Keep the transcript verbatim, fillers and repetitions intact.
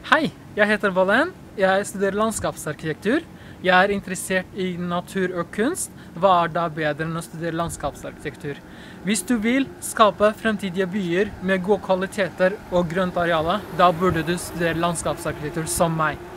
Hei, jeg heter Valen. Jeg studerer landskapsarkitektur. Jeg er interessert i natur og kunst. Hva er da bedre enn å studere landskapsarkitektur? Hvis du vil skape fremtidige byer med gode kvaliteter og grønt areale, da burde du studere landskapsarkitektur som meg.